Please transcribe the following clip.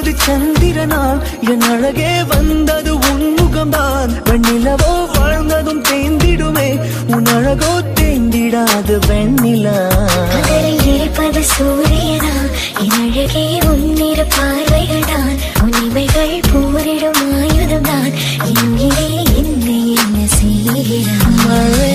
வந்தது சந்திரனால் என் அழகே வந்தது உன்முகம்தான் வெண்ணிலவோ வாழ்ந்ததும் தேய்ந்திடுமே உன் அழகோ தேய்ந்திடாது வெண்ணிலா இருப்பது சூரியனா என் அழகே உன்னிற பார்வைகள்தான் உன்னிமைகள் போரிடும் ஆயுதம்தான் என்னை என்ன செய்கிறான்